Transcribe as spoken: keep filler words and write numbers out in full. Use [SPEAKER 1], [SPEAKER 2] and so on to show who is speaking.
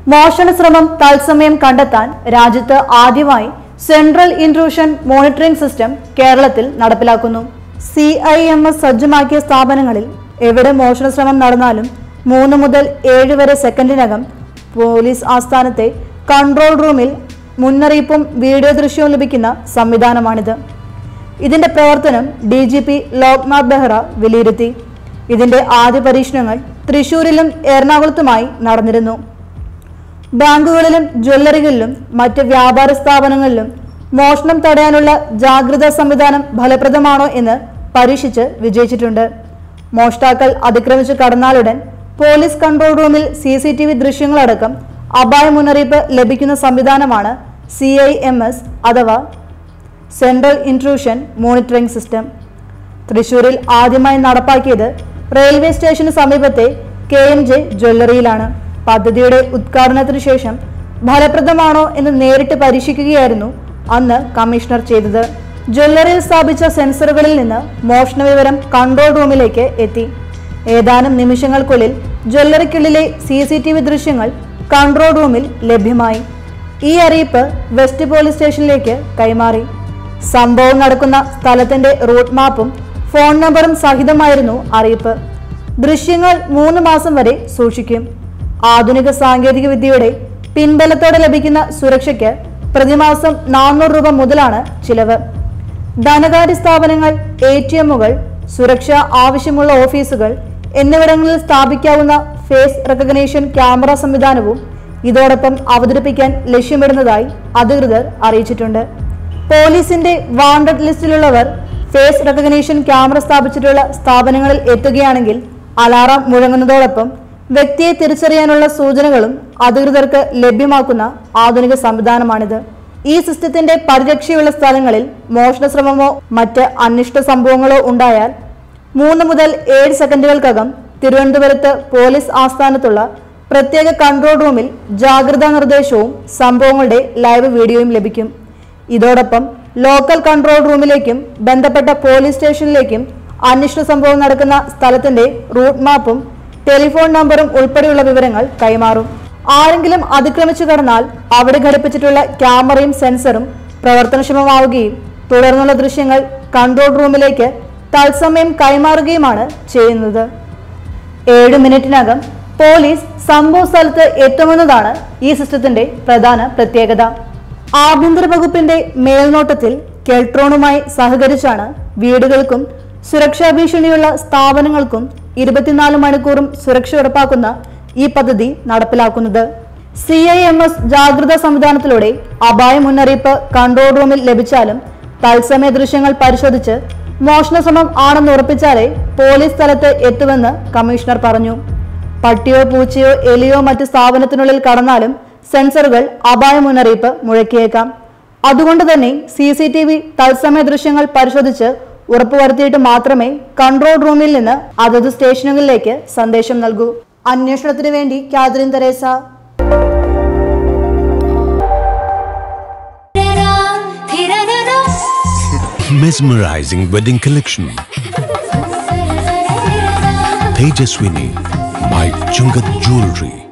[SPEAKER 1] മോഷണ ശ്രമം തത്സമയം കണ്ടെത്താൻ രാജ്യത്ത് ആദ്യമായി സെൻട്രൽ ഇൻട്രൂഷൻ മോണിറ്ററിംഗ് സിസ്റ്റം കേരളത്തിൽ നടപ്പിലാക്കുന്നു. സി ഐ എം എസ് സജ്ജമാക്കിയ സ്ഥാപനങ്ങളിൽ എവിടെ മോഷണ ശ്രമം നടന്നാലും മൂന്ന് മുതൽ ഏഴ് വരെ സെക്കൻഡിനകം പോലീസ് ആസ്ഥാനത്തെ കൺട്രോൾ റൂമിൽ മുന്നറിയിപ്പും വീഡിയോ ദൃശ്യവും ലഭിക്കുന്ന സംവിധാനമാണിത്. ഇതിന്റെ പ്രവർത്തനം D G P Loknath Behera വിലയിരുത്തി. ഇതിന്റെ ആദ്യ പരീക്ഷണങ്ങൾ തൃശൂരിലും എറണാകുളത്തുമായി നടന്നിരുന്നു. ബാങ്കുകളിലും ജ്വല്ലറികളിലും മറ്റ് വ്യാപാര സ്ഥാപനങ്ങളിലും മോഷണം തടയാനുള്ള ജാഗ്രതാ സംവിധാനം ഫലപ്രദമാണോ എന്ന് പരീക്ഷിച്ച് വിജയിച്ചിട്ടുണ്ട്. മോഷ്ടാക്കൾ അതിക്രമിച്ച് കടന്നാലുടൻ പോലീസ് കൺട്രോൾ റൂമിൽ സി സി ടി വി ദൃശ്യങ്ങളടക്കം അപായ മുന്നറിയിപ്പ് ലഭിക്കുന്ന സംവിധാനമാണ് സി ഐ എം എസ് അഥവാ സെൻട്രൽ ഇൻട്രൂഷൻ മോണിറ്ററിംഗ് സിസ്റ്റം. തൃശൂരിൽ ആദ്യമായി നടപ്പാക്കിയത് റെയിൽവേ സ്റ്റേഷന് സമീപത്തെ കെ എം ജെ ജ്വല്ലറിയിലാണ്. പദ്ധതിയുടെ ഉദ്ഘാടനത്തിനു ശേഷം ഫലപ്രദമാണോ എന്ന് നേരിട്ട് പരീക്ഷിക്കുകയായിരുന്നു അന്ന് കമ്മീഷണർ ചെയ്തത്. ജ്വല്ലറിയിൽ സ്ഥാപിച്ച സെൻസറുകളിൽ നിന്ന് മോഷണ വിവരം കൺട്രോൾ റൂമിലേക്ക് എത്തി. ഏതാനും നിമിഷങ്ങൾക്കുള്ളിൽ ജ്വല്ലറിക്കുള്ളിലെ സി സി ടി വി ദൃശ്യങ്ങൾ കൺട്രോൾ റൂമിൽ ലഭ്യമായി. ഈ അറിയിപ്പ് വെസ്റ്റ് പോലീസ് സ്റ്റേഷനിലേക്ക് കൈമാറി. സംഭവം നടക്കുന്ന സ്ഥലത്തിന്റെ റൂട്ട് മാപ്പും ഫോൺ നമ്പറും സഹിതമായിരുന്നു അറിയിപ്പ്. ദൃശ്യങ്ങൾ മൂന്ന് മാസം വരെ സൂക്ഷിക്കും. ആധുനിക സാങ്കേതിക വിദ്യയുടെ പിൻബലത്തോടെ ലഭിക്കുന്ന സുരക്ഷയ്ക്ക് പ്രതിമാസം നാനൂറ് രൂപ മുതലാണ് ചിലവ്. ധനകാര്യ സ്ഥാപനങ്ങൾ, എ ടി എമ്മുകൾ, സുരക്ഷ ആവശ്യമുള്ള ഓഫീസുകൾ എന്നിവിടങ്ങളിൽ സ്ഥാപിക്കാവുന്ന ഫേസ് റെക്കഗ്നീഷൻ ക്യാമറ സംവിധാനവും ഇതോടൊപ്പം അവതരിപ്പിക്കാൻ ലക്ഷ്യമിടുന്നതായി അധികൃതർ അറിയിച്ചിട്ടുണ്ട്. പോലീസിന്റെ വാണ്ടഡ് ലിസ്റ്റിലുള്ളവർ ഫേസ് റെക്കഗ്നീഷൻ ക്യാമറ സ്ഥാപിച്ചിട്ടുള്ള സ്ഥാപനങ്ങളിൽ എത്തുകയാണെങ്കിൽ അലാറം മുഴങ്ങുന്നതോടൊപ്പം വ്യക്തിയെ തിരിച്ചറിയാനുള്ള സൂചനകളും അധികൃതർക്ക് ലഭ്യമാക്കുന്ന ആധുനിക സംവിധാനമാണിത്. ഈ സിസ്റ്റത്തിന്റെ പരിരക്ഷയുള്ള സ്ഥലങ്ങളിൽ മോഷണ ശ്രമമോ മറ്റ് അനിഷ്ട സംഭവങ്ങളോ ഉണ്ടായാൽ മൂന്ന് മുതൽ ഏഴ് സെക്കൻഡുകൾക്കകം തിരുവനന്തപുരത്ത് പോലീസ് ആസ്ഥാനത്തുള്ള പ്രത്യേക കൺട്രോൾ റൂമിൽ ജാഗ്രതാ നിർദ്ദേശവും സംഭവങ്ങളുടെ ലൈവ് വീഡിയോയും ലഭിക്കും. ഇതോടൊപ്പം ലോക്കൽ കൺട്രോൾ റൂമിലേക്കും ബന്ധപ്പെട്ട പോലീസ് സ്റ്റേഷനിലേക്കും അനിഷ്ട സംഭവം നടക്കുന്ന സ്ഥലത്തിന്റെ റൂട്ട് മാപ്പും ടെലിഫോൺ നമ്പറും ഉൾപ്പെടെയുള്ള വിവരങ്ങൾ കൈമാറും. ആരെങ്കിലും അതിക്രമിച്ചു കടന്നാൽ അവിടെ ഘടിപ്പിച്ചിട്ടുള്ള ക്യാമറയും സെൻസറും പ്രവർത്തനക്ഷമമാവുകയും തുടർന്നുള്ള ദൃശ്യങ്ങൾ കൺട്രോൾ റൂമിലേക്ക് തത്സമയം കൈമാറുകയുമാണ് ചെയ്യുന്നത്. ഏഴ് മിനിറ്റിനകം പോലീസ് സംഭവ സ്ഥലത്ത് എത്തുമെന്നതാണ് ഈ സിസ്റ്റത്തിന്റെ പ്രധാന പ്രത്യേകത. ആഭ്യന്തര വകുപ്പിന്റെ മേൽനോട്ടത്തിൽ കെൽട്രോണുമായി സഹകരിച്ചാണ് വീടുകൾക്കും സുരക്ഷാ ഭീഷണിയുള്ള സ്ഥാപനങ്ങൾക്കും ഇരുപത്തിനാല് മണിക്കൂറും സുരക്ഷ ഉറപ്പാക്കുന്ന ഈ പദ്ധതി നടപ്പിലാക്കുന്നത്. സി ഐ എം എസ് ജാഗ്രതാ സംവിധാനത്തിലൂടെ അപായ മുന്നറിയിപ്പ് കൺട്രോൾ റൂമിൽ ലഭിച്ചാലും തത്സമയ ദൃശ്യങ്ങൾ പരിശോധിച്ച് മോഷണ ശ്രമം ആണെന്ന് ഉറപ്പിച്ചാലേ പോലീസ് സ്ഥലത്ത് എത്തുമെന്ന് കമ്മീഷണർ പറഞ്ഞു. പട്ടിയോ പൂച്ചയോ എലിയോ മറ്റ് സ്ഥാപനത്തിനുള്ളിൽ കടന്നാലും സെൻസറുകൾ അപായ മുന്നറിയിപ്പ് മുഴക്കിയേക്കാം. അതുകൊണ്ട് തന്നെ സി സി ടി വി തത്സമയ ദൃശ്യങ്ങൾ പരിശോധിച്ച് ഉറപ്പുവരുത്തിയിട്ട് മാത്രമേ കൺട്രോൾ റൂമിൽ നിന്ന് അതത് സ്റ്റേഷനുകളിലേക്ക് സന്ദേശം നൽകൂ. അന്വേഷണത്തിന് വേണ്ടി Catherine Teresa.
[SPEAKER 2] Mesmerizing wedding collection. Tejaswini by Chungat Jewelry.